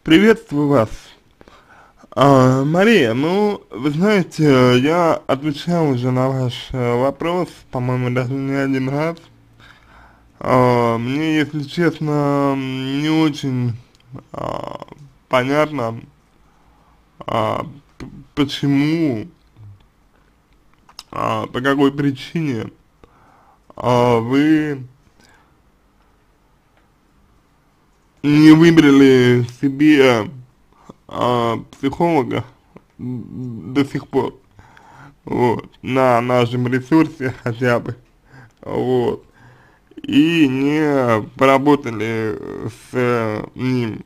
Приветствую вас. Мария, ну, вы знаете, я отвечал уже на ваш вопрос, по-моему, даже не один раз. Мне, если честно, не очень а, понятно, а, почему, по какой причине вы не выбрали себе психолога до сих пор, вот, на нашем ресурсе хотя бы, вот, и не поработали с ним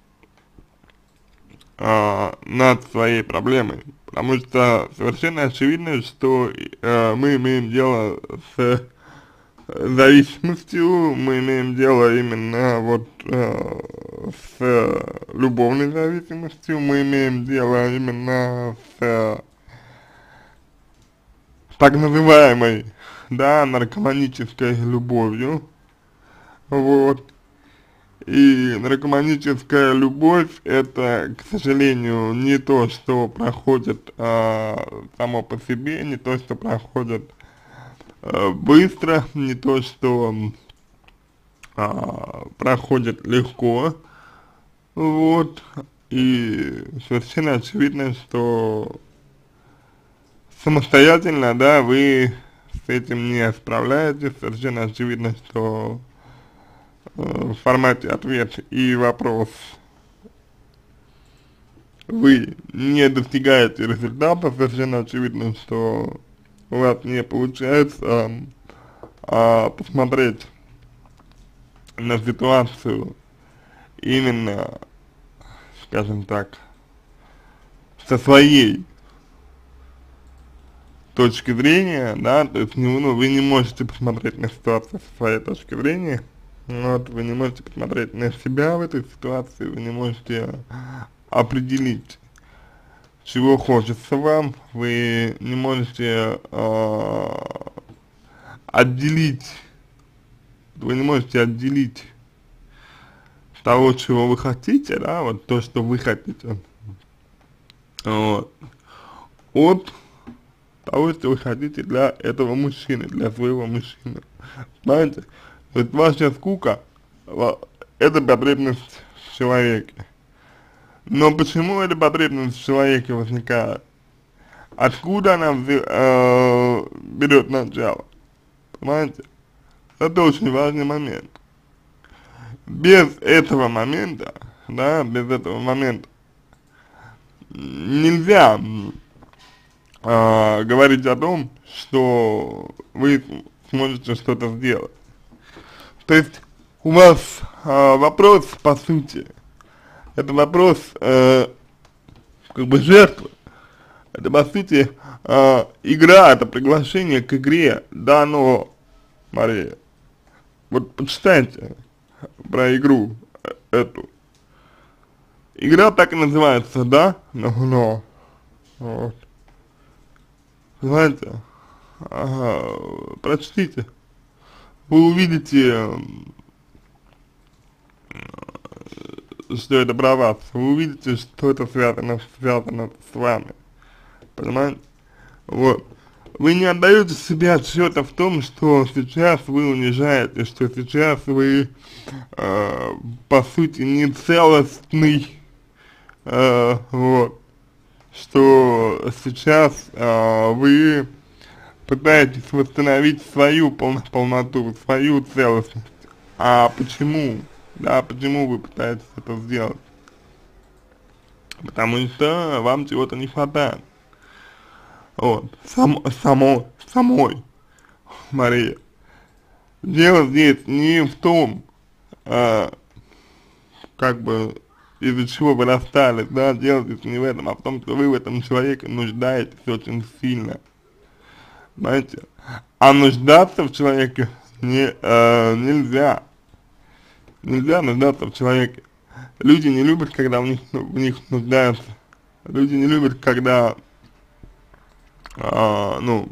над своей проблемой, потому что совершенно очевидно, что мы имеем дело с зависимостью, мы имеем дело именно вот с любовной зависимостью, мы имеем дело именно с так называемой, да, наркоманической любовью, вот. И наркоманическая любовь это, к сожалению, не то, что проходит само по себе, не то, что проходит быстро, не то, что проходит легко, вот, и совершенно очевидно, что самостоятельно, да, вы с этим не справляетесь, совершенно очевидно, что в формате ответ и вопрос вы не достигаете результата, совершенно очевидно, что у вас не получается посмотреть на ситуацию именно, скажем так, со своей точки зрения, да, то есть вы не можете посмотреть на ситуацию со своей точки зрения, вот, вы не можете посмотреть на себя в этой ситуации, вы не можете определить, чего хочется вам, вы не можете отделить, вы не можете отделить того, чего вы хотите, да, вот то, что вы хотите, вот, от того, что вы хотите для этого мужчины, для своего мужчины, понимаете? То есть ваша скука, это потребность в человеке. Но почему эта потребность в человеке возникает? Откуда она берет начало? Понимаете? Это очень важный момент. Без этого момента, да, без этого момента нельзя говорить о том, что вы сможете что-то сделать. То есть у вас вопрос, по сути, это вопрос как бы жертвы. Это, по сути, игра, это приглашение к игре. Да, но, Мария, вот почитайте про игру эту. Игра так и называется, да, но, вот. Знаете, прочтите, вы увидите, что это про вас, вы увидите, что это связано с вами, понимаете? Вот. Вы не отдаете себе отчета в том, что сейчас вы унижаете, что сейчас вы, по сути, не целостный, вот, что сейчас вы пытаетесь восстановить свою полноту, свою целостность. А почему? Да, почему вы пытаетесь это сделать? Потому что вам чего-то не хватает. Вот, самой, Мария. Дело здесь не в том, как бы, из-за чего вы расстались, да, дело здесь не в этом, а в том, что вы в этом человеке нуждаетесь очень сильно, знаете. А нуждаться в человеке нельзя, нельзя нуждаться в человеке. Люди не любят, когда в них нуждаются, люди не любят, когда ну,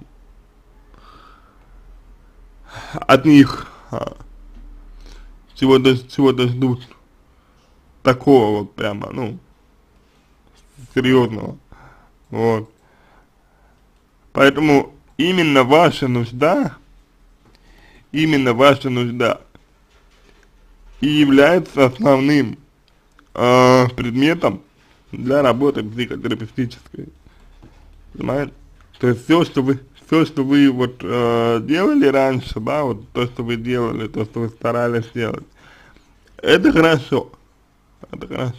от них чего-то ждут, такого вот прямо, ну, серьезного, вот. Поэтому именно ваша нужда и является основным предметом для работы психотерапевтической, понимаете? То есть все, что вы вот делали раньше, да, вот то, что вы делали, то, что вы старались делать, это хорошо, это хорошо.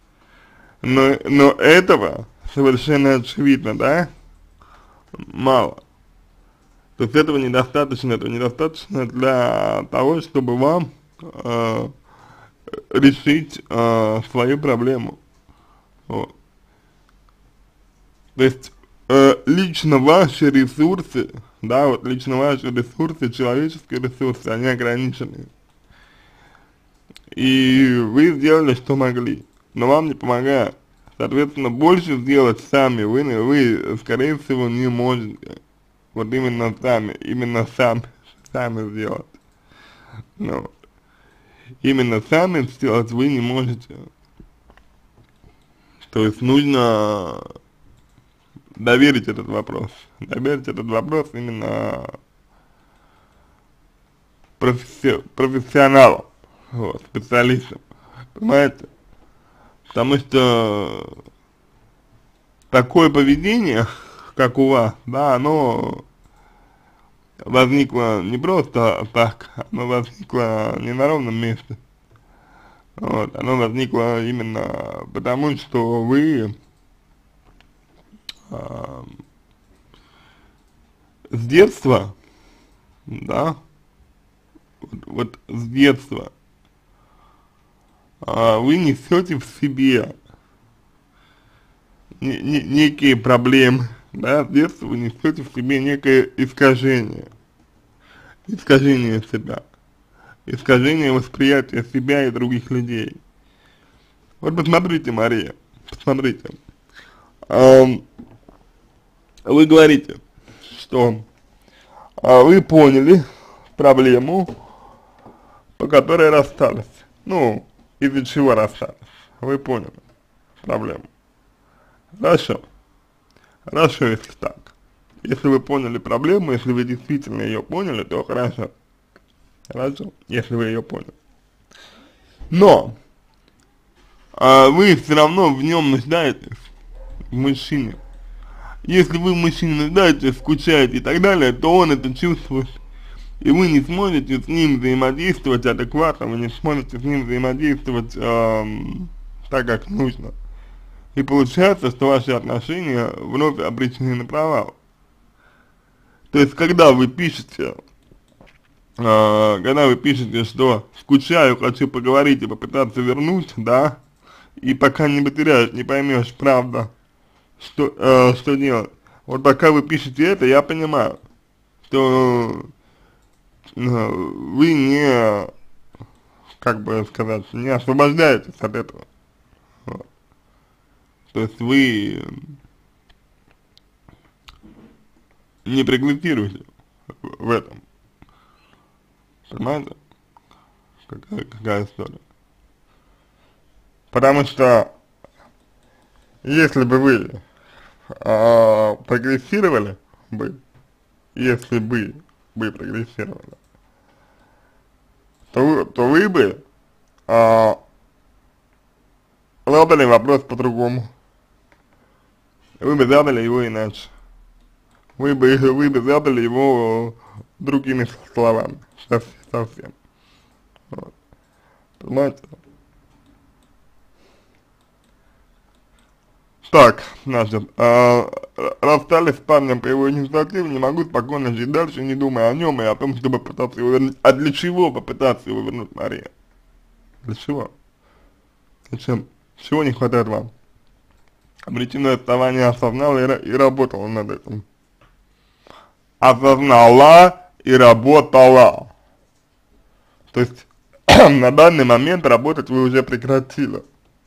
Но этого совершенно очевидно, да, мало. То есть этого недостаточно для того, чтобы вам решить свою проблему. Вот. То есть лично ваши ресурсы, да, вот лично ваши ресурсы, человеческие ресурсы, они ограничены. И вы сделали, что могли, но вам не помогает. Соответственно, больше сделать сами вы, скорее всего, не можете. Вот именно сами сделать. Ну, именно сами сделать вы не можете. То есть нужно доверить этот вопрос именно профессионалам, вот, специалистам, понимаете? Потому что такое поведение, как у вас, да, оно возникло не просто так, оно возникло не на ровном месте. Вот, оно возникло именно потому, что вы а, с детства, да, вот с детства вы несете в себе некие проблемы, да, с детства вы несете в себе некое искажение себя, искажение восприятия себя и других людей. Вот посмотрите, Мария, посмотрите, вы говорите, что вы поняли проблему, по которой расстались, ну, из-за чего расстались, вы поняли проблему. Хорошо, если так. Если вы поняли проблему, если вы действительно ее поняли, то хорошо, если вы ее поняли. Но вы все равно в нем нуждаетесь, в мужчине. Если вы в мужчине нуждаетесь, скучаете и так далее, то он это чувствует. И вы не сможете с ним взаимодействовать адекватно, вы не сможете с ним взаимодействовать так, как нужно. И получается, что ваши отношения вновь обречены на провал. То есть, когда вы пишете, что скучаю, хочу поговорить и попытаться вернуть, да, и пока не потеряешь, не поймешь, правда, что делать. Вот пока вы пишете это, я понимаю, что вы не, как бы сказать, не освобождаетесь от этого. Вот. То есть вы не прогрессируете в этом. Понимаете? Какая история. Потому что если бы вы прогрессировали бы, если бы вы прогрессировали, то вы бы задали вопрос по-другому. Вы бы задали его иначе. Вы бы задали его другими словами. Совсем. Вот. Понимаете? Так, значит, расстались с парнем по его инициативе, не могу спокойно жить дальше, не думая о нем и о том, чтобы попытаться его вернуть. А для чего попытаться его вернуть, Мария? Для чего? Зачем? Чего не хватает вам? Причину расставания осознала и работала над этим. Осознала и работала. То есть, на данный момент работать вы уже прекратили.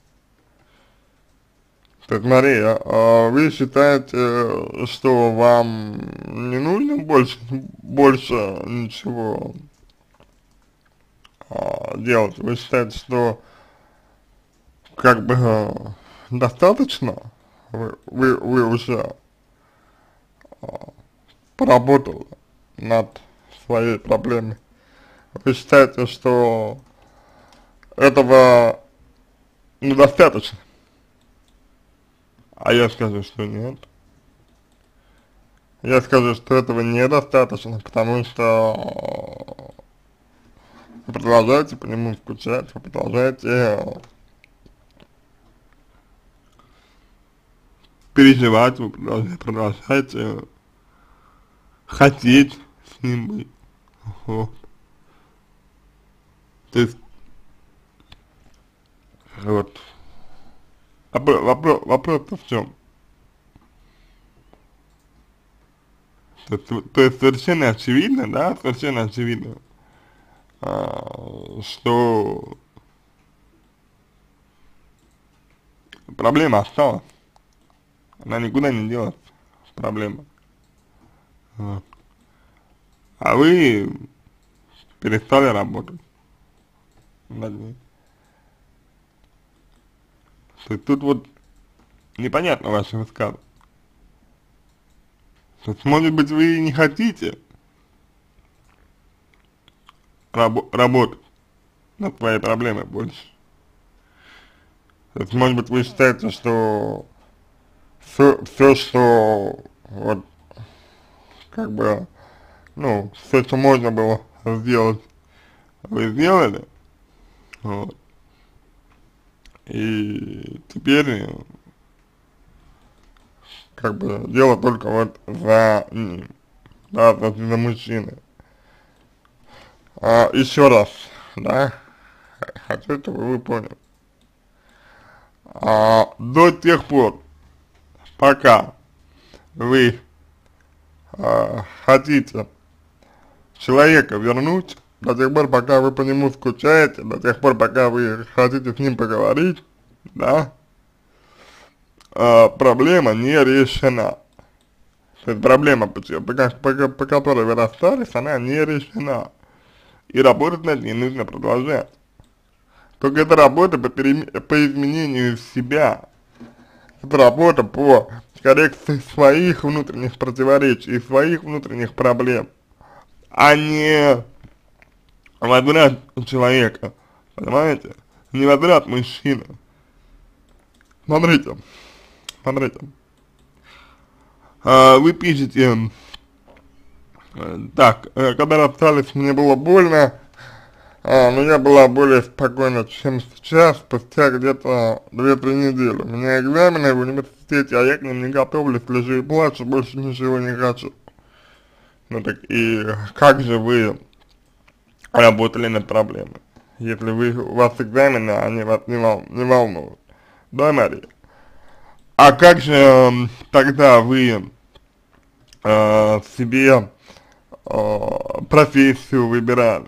То есть, Мария, вы считаете, что вам не нужно больше ничего делать? Вы считаете, что как бы достаточно, вы уже поработали над своей проблемой. Вы считаете, что этого недостаточно, а я скажу, что нет. Я скажу, что этого недостаточно, потому что вы продолжаете по нему скучать, вы продолжаете переживать, вы продолжаете хотеть с ним быть. Вот. То есть, вот, вопрос-то в чем? То есть совершенно очевидно, да, совершенно очевидно, что проблема осталась, она никуда не делась, проблема. Вот. А вы перестали работать над ней. То есть тут вот непонятно ваше высказывание. То есть, может быть, вы не хотите работать над своей проблемой больше. То есть, может быть, вы считаете, что все, что вот, как бы, ну, все, что можно было сделать, вы сделали, вот. И теперь, как бы, дело только вот за ним, да, за мужчиной. Еще раз, да, хочу, чтобы вы поняли. До тех пор, пока вы хотите человека вернуть, до тех пор, пока вы по нему скучаете, до тех пор, пока вы хотите с ним поговорить, да, проблема не решена. То есть проблема, по которой вы расстались, она не решена. И работать над ней нужно продолжать. Только это работа по изменению себя. Это работа по коррекции своих внутренних противоречий, своих внутренних проблем, а не возврат человека, понимаете? Не возврат мужчины. Смотрите, вы пишете, так, когда расстались, мне было больно, но я была более спокойна, чем сейчас, спустя где-то 2-3 недели. У меня экзамены в университете, а я к ним не готовлюсь, лежу и плачу, больше ничего не хочу. Ну так и как же вы работали над проблемой, если у вас экзамены, они вас не волнуют? Да, Мария? А как же тогда вы себе профессию выбирали?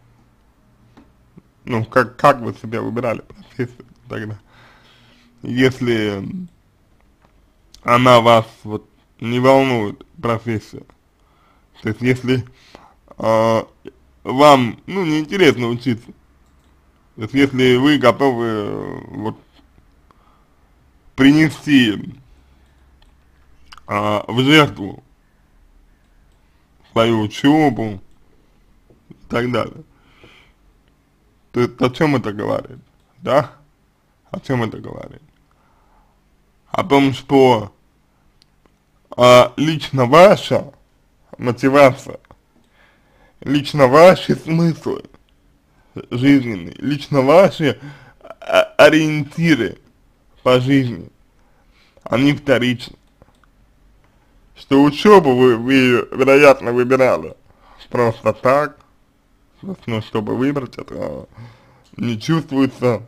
Ну, как вы себе выбирали профессию тогда? Если она вас вот не волнует, профессия. То есть, если вам, ну, неинтересно учиться. То есть, если вы готовы вот принести в жертву свою учебу и так далее, то есть о чем это говорит, да? О чем это говорит? О том, что лично ваша мотивация, лично ваши смыслы жизненные, лично ваши ориентиры по жизни, они вторичны. Что учебу вы, вероятно, выбирали просто так, ну, чтобы выбрать, это не чувствуется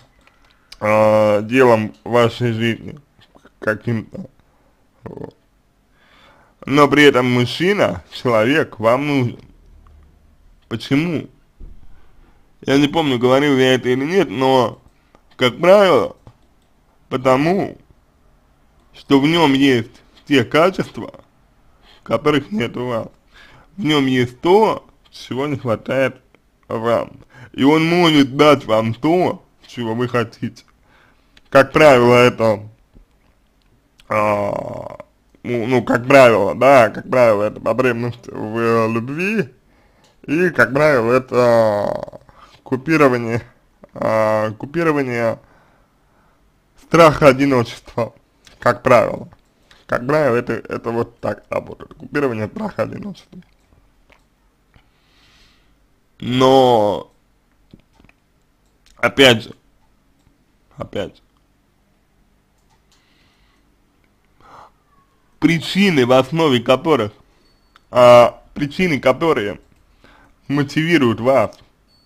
делом вашей жизни каким-то. Вот. Но при этом мужчина, человек вам нужен. Почему? Я не помню, говорил я это или нет, но, как правило, потому, что в нем есть те качества, которых нет у вас. В нем есть то, чего не хватает вам. И он может дать вам то, чего вы хотите. как правило, это, ну, как правило, да, как правило, это потребность в любви, и, как правило, это купирование, купирование страха одиночества, как правило. Как правило, это вот так работает, купирование страха одиночества. Но, опять же, опять же, причины, в основе которых, причины, которые мотивируют вас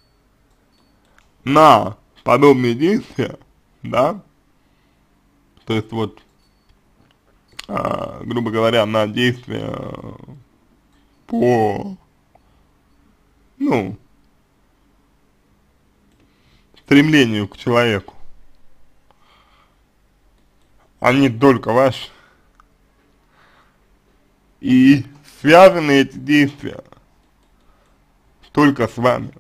на подобные действия, да, то есть вот, грубо говоря, на действия по, ну, стремлению к человеку, они только ваши, и связаны эти действия только с вами.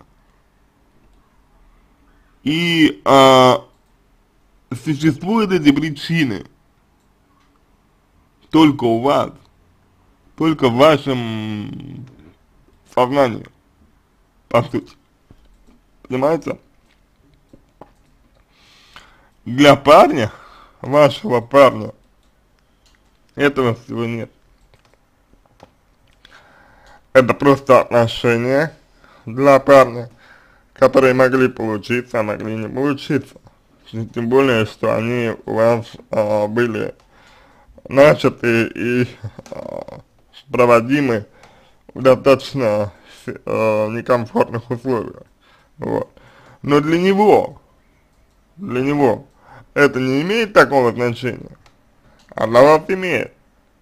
И существуют эти причины только у вас, только в вашем сознании, по сути. Понимаете? Для парня, вашего парня, этого всего нет. Это просто отношения для парня, которые могли получиться, а могли не получиться. Тем более, что они у вас были начаты и проводимы в достаточно некомфортных условиях. Вот. Но для него это не имеет такого значения, а для вас имеет.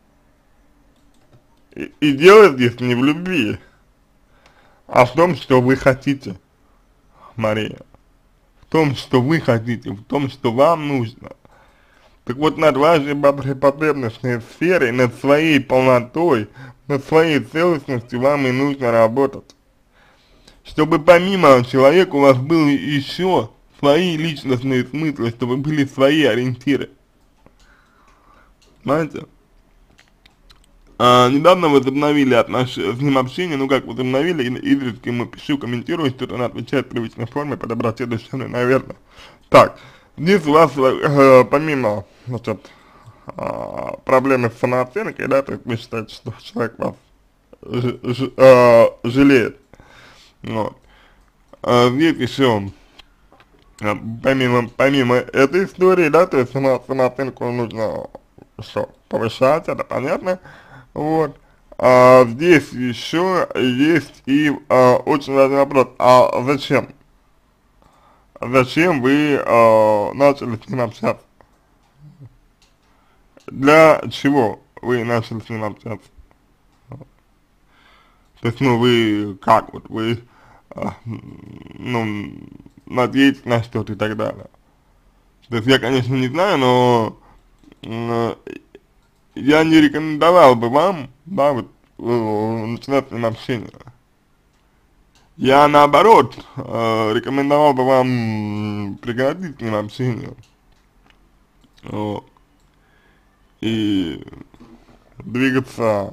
И дело здесь не в любви, а в том, что вы хотите, Мария. В том, что вы хотите, в том, что вам нужно. Так вот, над вашей потребностной сферой, над своей полнотой, над своей целостностью вам и нужно работать. Чтобы помимо человека у вас было еще свои личностные смыслы, чтобы были свои ориентиры. Понимаете? Недавно возобновили с ним общение, ну как возобновили, изредка ему пишу, комментирую, что-то он отвечает в привычной форме, по доброте душевной, наверное. Так, здесь у вас, помимо, значит, проблемы с самооценкой, да, то есть вы считаете, что человек вас жалеет, вот. Здесь еще, помимо этой истории, да, то есть самооценку нужно что, повышать, это понятно. Вот. Здесь еще есть и очень важный вопрос. А зачем? Зачем вы начали с ним общаться? Для чего вы начали с ним общаться? То есть, ну, вы как вот, вы, ну, надеетесь на что-то и так далее. То есть, я, конечно, не знаю, но я не рекомендовал бы вам, да, вот, начинать с ним общение. Я, наоборот, рекомендовал бы вам прекратить с ним общение. Вот. И двигаться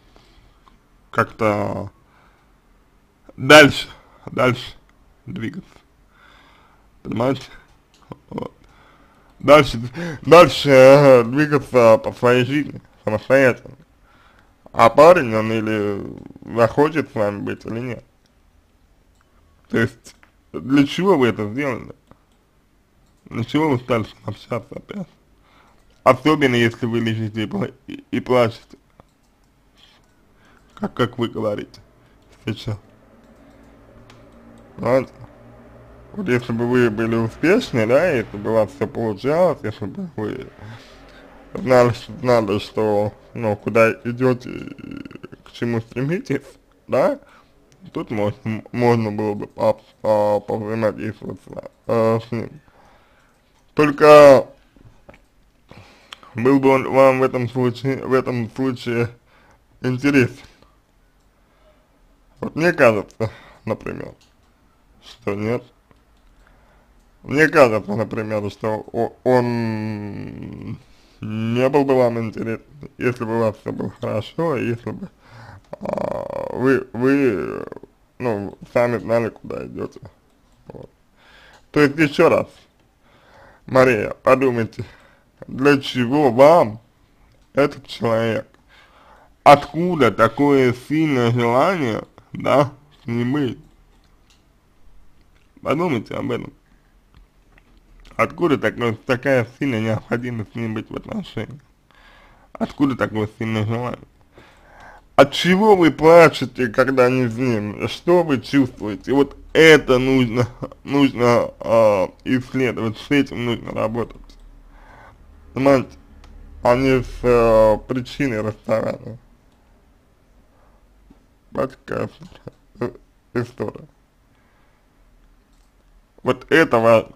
как-то дальше двигаться. Понимаете? Вот. Дальше двигаться по своей жизни, самостоятельно. А парень, он или захочет с вами быть, или нет. То есть, для чего вы это сделали? Для чего вы стали общаться опять? Особенно, если вы лежите и плачете, как вы говорите сейчас. Понимаете? Вот если бы вы были успешны, да, если бы у вас все получалось, если бы вы знали, что, ну, куда идете, к чему стремитесь, да, тут можно было бы повзаимодействовать с ним. Только был бы он вам в этом случае интересен. Вот мне кажется, например, что нет. мне кажется, например, что он не был бы вам интересен, если бы у вас все было хорошо, и если бы вы, ну, сами знали, куда идете. Вот. То есть, еще раз, Мария, подумайте, для чего вам этот человек? Откуда такое сильное желание, да, с ним быть? Подумайте об этом. Откуда такая сильная необходимость с ним быть в отношениях? Откуда такое сильное желание? От чего вы плачете, когда не с ним? Что вы чувствуете? Вот это нужно исследовать, с этим нужно работать. Понимаете? А не с причиной расставания. Вот такая история. Вот это важно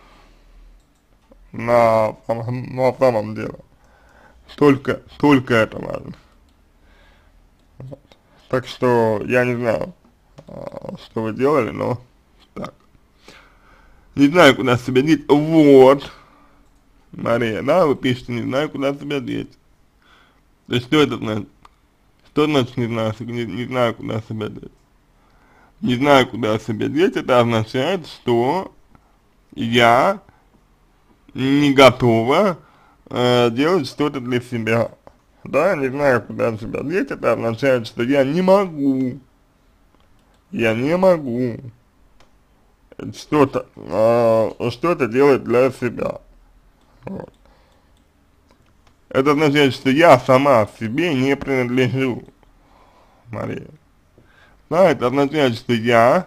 на самом деле. Только это важно. Вот. Так что я не знаю, что вы делали, но так. Не знаю, куда себя деть. Вот, Мария, да, вы пишете, не знаю, куда себя деть. То есть что это значит? Что значит не знаю, куда себя деть? Не знаю, куда себя деть, это означает, что я не готова делать что-то для себя. Да, не знаю, куда себя деть, это означает, что я не могу что-то делать для себя. Вот. Это означает, что я сама себе не принадлежу, Мария. Да, это означает, что я,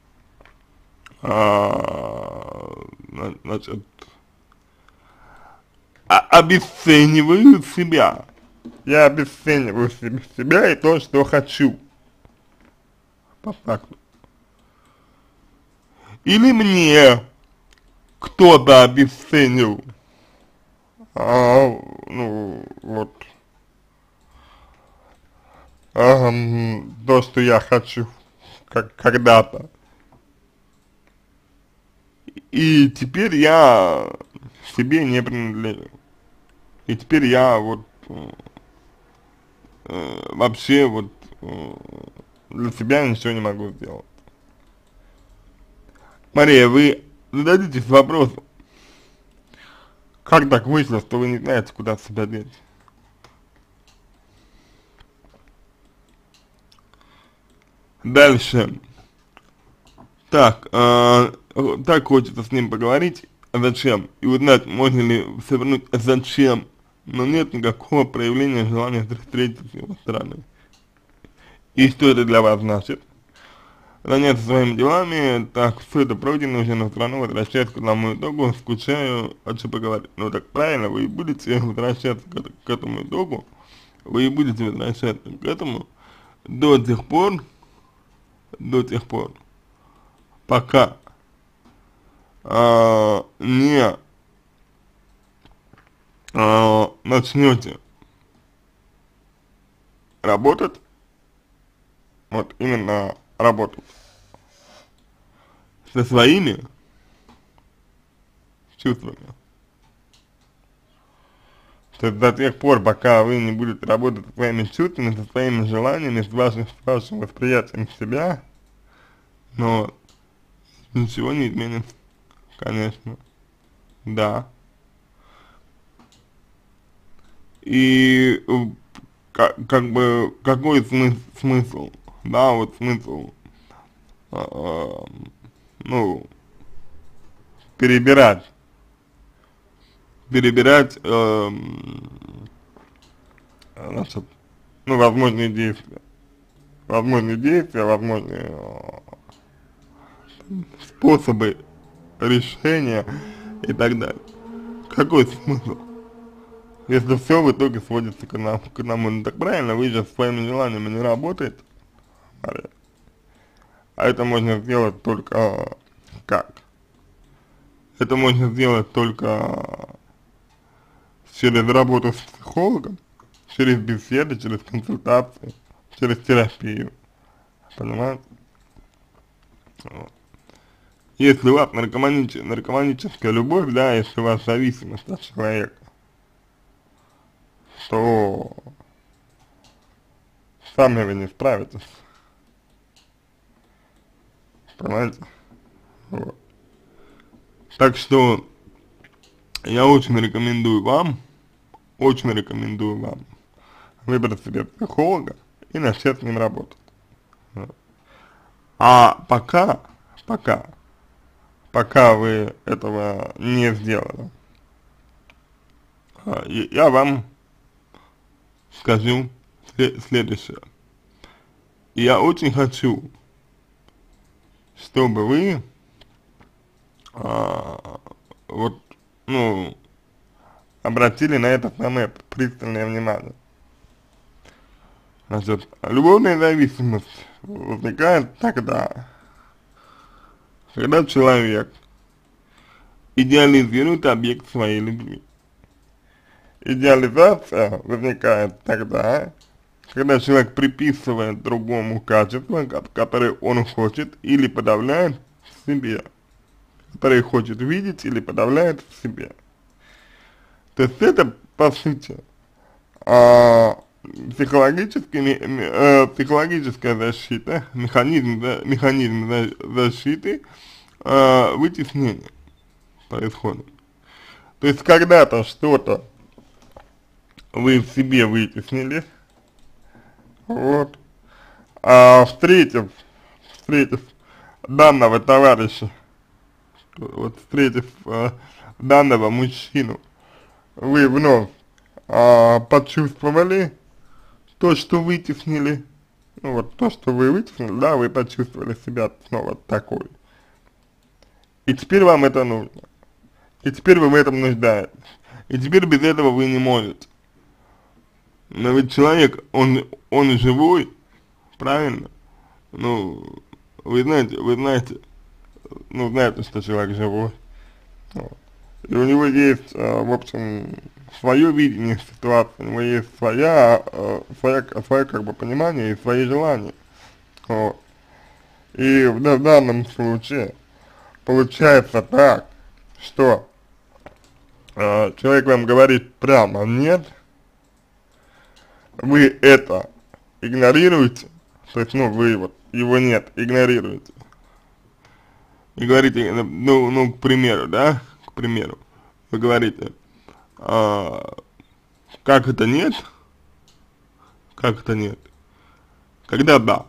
значит, обесцениваю себя. Я обесцениваю себя и то, что хочу. По факту. Или мне кто-то обесценил, ну, вот, то, что я хочу, когда-то. И теперь я себе не принадлежу. И теперь я вот вообще вот для себя ничего не могу сделать. Мария, вы зададитесь вопросом, как так вышло, что вы не знаете, куда себя деть? Дальше. Так, так хочется с ним поговорить, зачем, и узнать, можно ли свернуть зачем, но нет никакого проявления желания встретиться с его стороны. И что это для вас значит? Заняться своими делами, так, все это пройдено уже на страну, возвращаюсь к одному итогу, скучаю, хочу поговорить. Ну так правильно, вы и будете возвращаться к этому итогу, вы и будете возвращаться к этому до тех пор, пока не начнете работать, вот именно работать со своими чувствами. То есть до тех пор, пока вы не будете работать со своими чувствами, со своими желаниями, с вашим восприятием себя, но ничего не изменится, конечно, да. И как бы какой смысл, да, вот смысл, ну, перебирать, значит, ну, возможные действия, возможные способы решения и так далее. Какой смысл? Если все в итоге сводится к одному, ну так правильно, вы же своими желаниями не работаете, Мария. А это можно сделать только как? Это можно сделать только через работу с психологом, через беседы, через консультации, через терапию, понимаете? Вот. если у вас наркоманическая любовь, да, если у вас зависимость от человека, то сами вы не справитесь, понимаете? Вот. Так что я очень рекомендую вам выбрать себе психолога и начать с ним работать. Вот. А пока вы этого не сделали, я вам скажу следующее. Я очень хочу, чтобы вы, вот, ну, обратили на это самое пристальное внимание. Значит, любовная зависимость возникает тогда, когда человек идеализирует объект своей любви. Идеализация возникает тогда, когда человек приписывает другому качества, которые он хочет или подавляет в себе, которые хочет видеть или подавляет в себе. То есть это, по сути, психологическая защита, механизм защиты, вытеснения происходит. То есть когда-то что-то вы в себе вытеснили, вот, встретив данного товарища, вот встретив данного мужчину, вы вновь почувствовали то, что вытеснили, ну вот то, что вы вытеснили, да, вы почувствовали себя снова такой. И теперь вам это нужно. И теперь вы в этом нуждаетесь. И теперь без этого вы не можете. Но ведь человек, он живой, правильно? Ну, вы знаете, ну, знаете, что человек живой. Вот. И у него есть, в общем, свое видение ситуации, у него есть свое как бы понимание и свои желания. Вот. И в данном случае получается так, что человек вам говорит прямо нет, вы это игнорируете, то есть, ну, вы вот его нет, игнорируете. И говорите, ну, к примеру, да, вы говорите, как это нет, когда да,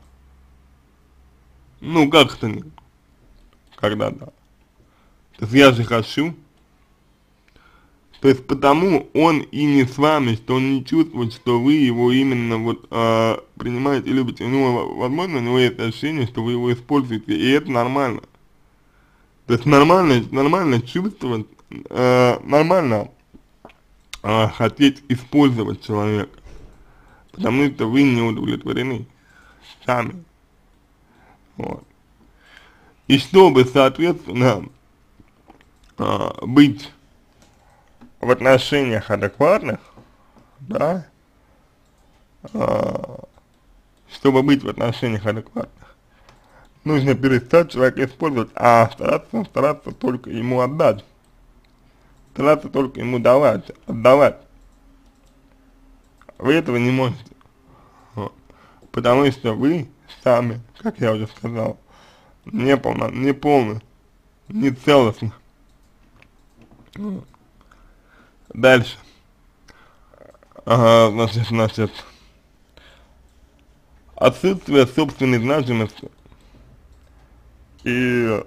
ну, как это нет, когда да, то есть я же хочу, то есть потому он и не с вами, что он не чувствует, что вы его именно вот принимаете и любите, у него, возможно, у него есть ощущение, что вы его используете, и это нормально. То есть нормально чувствовать, нормально хотеть использовать человека, потому что вы не удовлетворены сами. Вот. И чтобы, соответственно, быть в отношениях адекватных, да, чтобы быть в отношениях адекватных, нужно перестать человека использовать, а стараться только ему отдать, стараться только ему отдавать. Вы этого не можете, вот, потому что вы сами, как я уже сказал, не полны, не целостны. Дальше. Значит, отсутствие собственной значимости и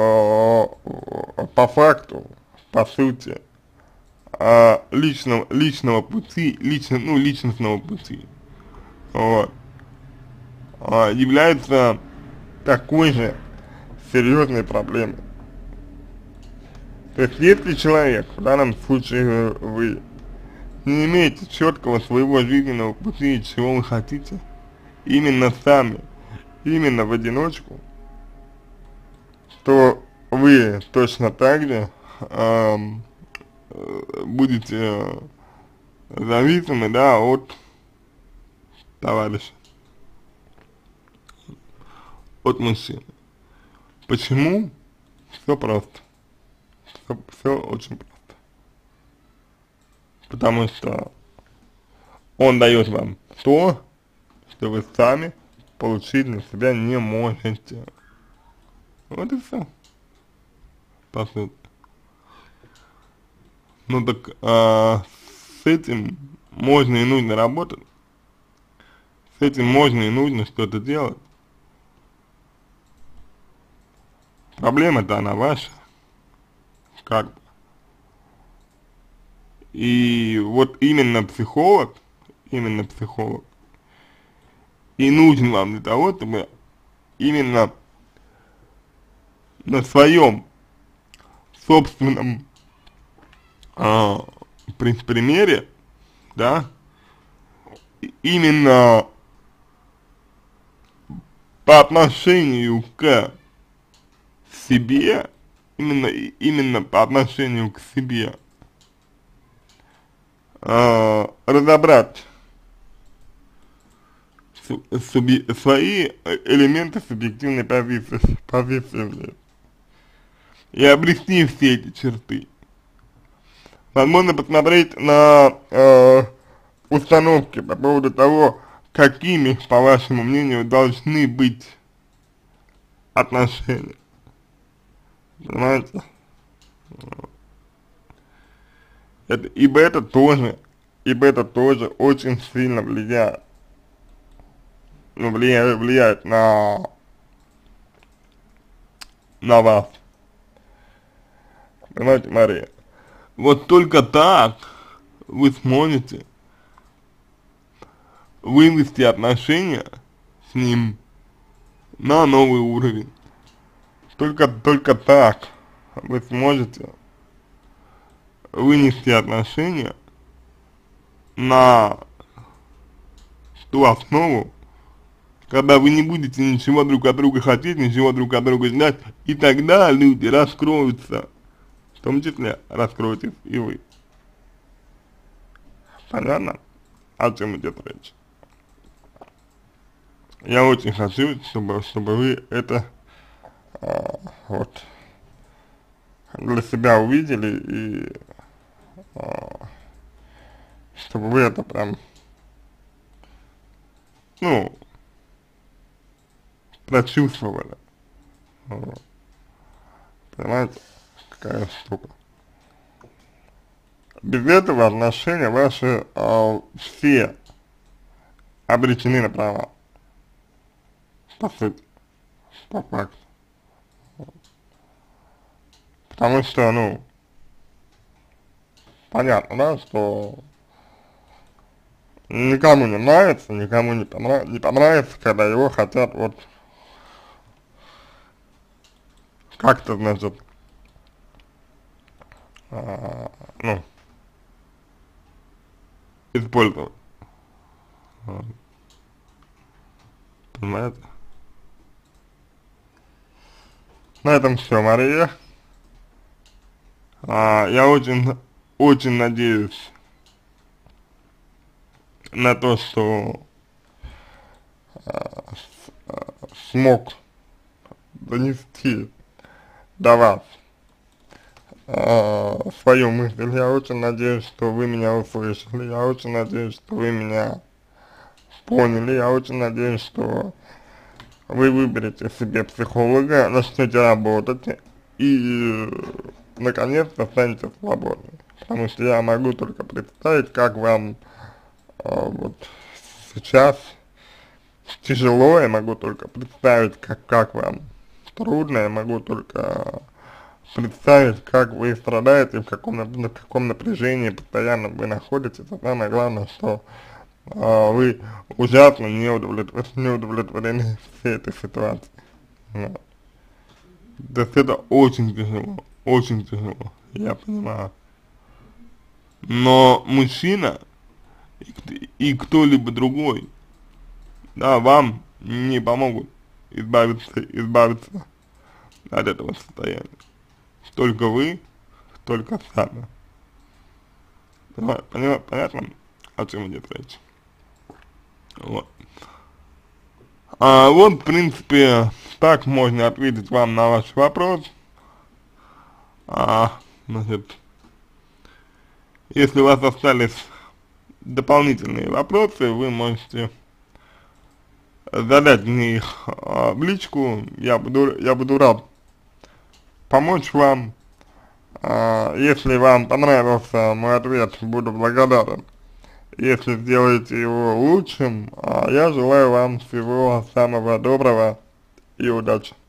по факту, по сути, личностного пути, вот, является такой же серьезной проблемой. То есть, если человек, в данном случае вы, не имеете четкого своего жизненного пути, чего вы хотите, именно сами, именно в одиночку, то вы точно так же будете зависимы, да, от товарища, от мужчины. Почему? Все просто. Все очень просто. Потому что он дает вам то, что вы сами получить для себя не можете. Вот и все, по сути. Ну так с этим можно и нужно работать, с этим можно и нужно что-то делать. Проблема-то она ваша, как бы. И вот именно психолог, и нужен вам для того, чтобы именно на своем собственном примере, да, именно по отношению к себе, именно по отношению к себе, разобрать свои элементы субъективной позиции и обрести все эти черты. Возможно, посмотреть на установки по поводу того, какими, по вашему мнению, должны быть отношения. Понимаете? Ибо это тоже очень сильно влияет. Ну, влияет на вас. Понимаете, Мария? Вот только так вы сможете вывести отношения с ним на новый уровень. Только так вы сможете вынести отношения на ту основу, когда вы не будете ничего друг от друга хотеть, ничего друг от друга ждать, и тогда люди раскроются, в том числе раскроетесь и вы. Понятно, о чем идет речь? Я очень хочу, чтобы вы это вот для себя увидели, и чтобы вы это прям, ну, прочувствовали. Вот. Понимаете, какая штука. Без этого отношения ваши все обречены на провал. По сути, по факту. Потому что, ну, понятно, да, что никому не нравится, никому не понравится, когда его хотят вот как-то, значит, ну, использовать. Вот. Понимаете? На этом все, Мария. Я очень надеюсь на то, что смог донести до вас свою мысль. Я очень надеюсь, что вы меня услышали. Я очень надеюсь, что вы меня поняли. Я очень надеюсь, что вы выберете себе психолога, начнете работать и наконец-то станете свободны. Потому что я могу только представить, как вам вот сейчас тяжело, я могу только представить, как вам трудно, я могу только представить, как вы страдаете, в каком напряжении постоянно вы находитесь, а самое главное, что вы ужасно не удовлетворены всей этой ситуацией. Вот. То есть это очень тяжело, я понимаю. Но мужчина и кто-либо другой, да, вам не помогут избавиться от этого состояния. Только вы, только сами. Понятно, о чем идет речь? Вот. Вот, в принципе, так можно ответить вам на ваш вопрос. Значит, если у вас остались дополнительные вопросы, вы можете задать мне их в личку, я буду рад помочь вам. Если вам понравился мой ответ, буду благодарен, если сделаете его лучшим. Я желаю вам всего самого доброго и удачи.